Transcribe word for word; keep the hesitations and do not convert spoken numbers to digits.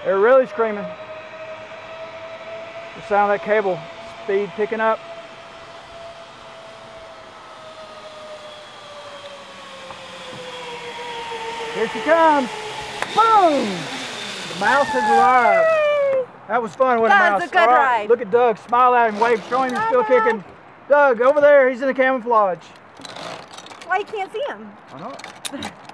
They're really screaming. The sound of that cable speed picking up. Here she comes. Boom! The mouse has arrived. That was fun, wasn't it, That Mouse? was a good All right, ride. look at Doug. Smile at him, wave, show him you're still kicking. Doug, over there, he's in the camouflage. Why you can't see him? I know.